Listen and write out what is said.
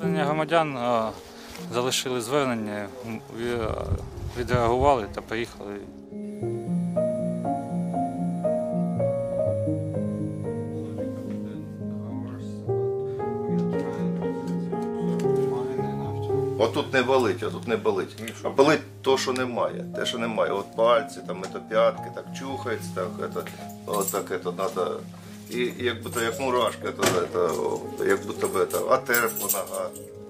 Громадян залишили звернення, відреагували та приїхали. Отут не болить, отут не болить. А болить то, що немає. Те, що немає. От пальці, там, п'ятки, так чухається, так, отак, треба. І як будто як мурашки, як будто би, а терпла нога.